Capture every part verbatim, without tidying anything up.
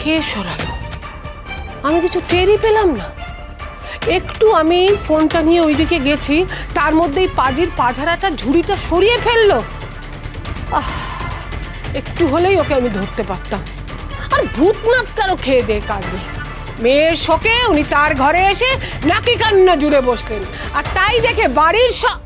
কে সরালো? আমি কিছু টেরই পেলাম না। একটু আমি ফোনটা নিয়ে ওইদিকে গেছি, তার মধ্যেই পাজির পাঝাড়াটা ঝুড়িটা সরিয়ে ফেললো। আহ, একটু হলেই ওকে আমি ধরতে পারতাম। আর ভূতনাথটারও খেয়ে দে কাজ নেই। মেয়ের শোকে উনি তার ঘরে এসে নাকি কান্না জুড়ে বসলেন, আর তাই দেখে বাড়ির সব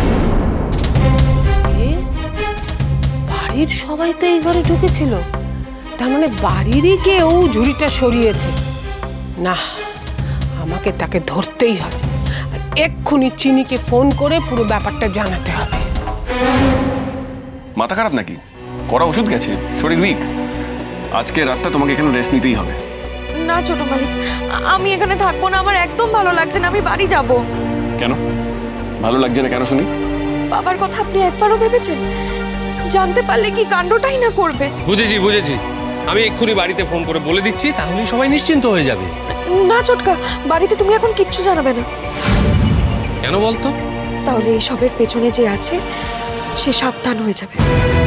বাড়ির সবাই তো এই ঘরে ঢুকেছিল। তার মানে বাড়িরই কেউ ঝুড়িটা সরিয়েছে। না, আমাকে তাকে ধরতেই হবে, আর এক্ষুনি চিনিকে ফোন করে পুরো ব্যাপারটা জানাতে হবে। মাথা খারাপ নাকি? কড়া ওষুধ গেছে, শরীর উইক। আজকে রাতটা তোমাকে এখানে রেস্ট নিতেই হবে। না ছোট মালিক, আমি এখানে থাকবো না। আমার একদম ভালো লাগছে না, আমি বাড়ি যাব। কেন ভালো লাগছে না? কেন শুনি। বাবার কথা আপনি একবারও ভেবেছেন? জানতে পারলে কি কাণ্ডটাই না করবে। বুঝেছি বুঝেছি আমি এক্ষুনি বাড়িতে ফোন করে বলে দিচ্ছি, তাহলেই সবাই নিশ্চিন্ত হয়ে যাবে। না ছোটকা, বাড়িতে তুমি এখন কিচ্ছু জানাবে না। কেন বলতো? তাহলে এই সবের পেছনে যে আছে সে সাবধান হয়ে যাবে।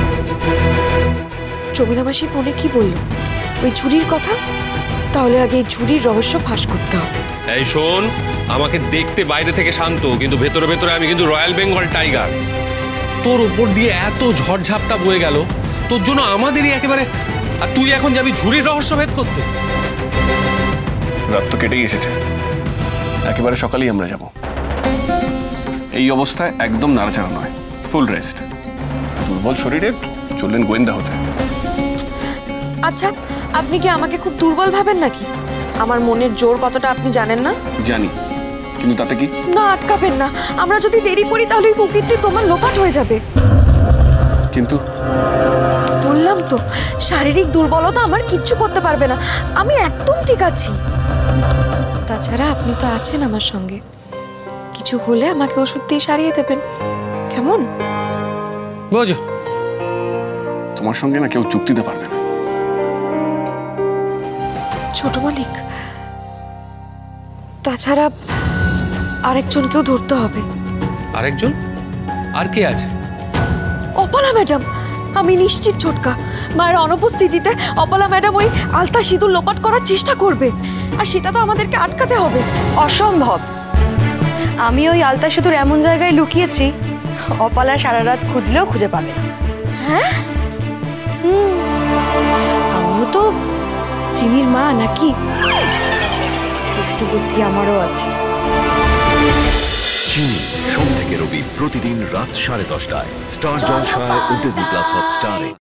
জমিনা মাসি ফোনে কি বললো? ওই ঝুড়ির কথা? তাহলে আগে এই ঝুড়ির রহস্য ফাঁস করতে হবে। এই শোন, আমাকে দেখতে বাইরে থেকে শান্ত, কিন্তু ভেতরে ভেতরে আমি কিন্তু রয়্যাল বেঙ্গল টাইগার। তোর উপর দিয়ে এত ঝড়ঝাপটা বয়ে গেল, তোর জন্য আমাদেরই একেবারে, আর তুই এখন যাবি ঝুড়ির রহস্য ভেদ করতে। রাত তো কেটেই এসেছে, একেবারে সকালেই আমরা যাব। এই অবস্থায় একদম নাড়াচাড়া নয়, ফুল রেস্ট। দুর্বল শরীরে চললেন গোয়েন্দা হতে। আচ্ছা, আপনি কি আমাকে খুব দুর্বল ভাবেন নাকি? আমার মনের জোর কতটা আপনি জানেন না? জানি, কিন্তু তাতে কি? না, আটকাবেন না। আমরা যদি দেরি করি তাহলে প্রকৃতির প্রমাণ লোপাট হয়ে যাবে। কিন্তু বললাম তো, শারীরিক দুর্বলতা আমার কিচ্ছু করতে পারবে না। আমি একদম ঠিক আছি। তাছাড়া আপনি তো আছেন আমার সঙ্গে, কিছু হলে আমাকে ওষুধ দিয়ে সারিয়ে দেবেন, কেমন? বোঝো, তোমার সঙ্গে না কেউ চুক্তি দিতে পারবে না। ছোট মালিক, তাছাড়া আরেকজনকেও ধরতে হবে। আরেকজন? আর কে আছে? অপলা ম্যাডাম। আমি নিশ্চিত ছোটকা, মায়ের অনুপস্থিতিতে অপলা ম্যাডাম ওই আলতা সিঁদুর লোপাট করার চেষ্টা করবে, আর সেটা তো আমাদেরকে আটকাতে হবে। অসম্ভব। আমি ওই আলতা সিঁদুর এমন জায়গায় লুকিয়েছি, অপলা সারা রাত খুঁজলেও খুঁজে পাবে না। হ্যাঁ, আমিও তো চিনির মা নাকি, দুষ্টু বুদ্ধি আমারও আছে। চিনি সোম থেকে রবি প্রতিদিন রাত সাড়ে দশটায় স্টার জলসায় ও ডিজনি প্লাস হটস্টারে।